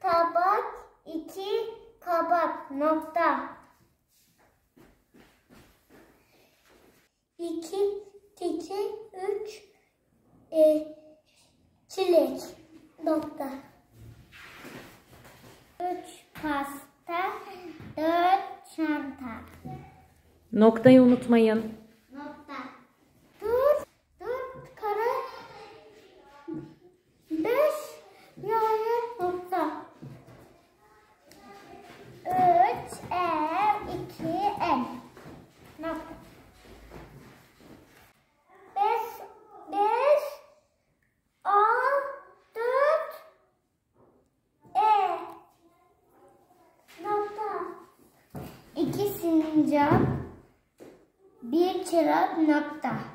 tabak, 2 kabak, nokta. 2 çiçek, 3 çilek, nokta. 3 pasta, 4 çanta. Noktayı unutmayın. Nokta. 4 kare, 5 yaya, nokta. 3 ev, 2 en, nokta. 5 a, 4 nokta. 2 sincap, 1 çırak, nokta.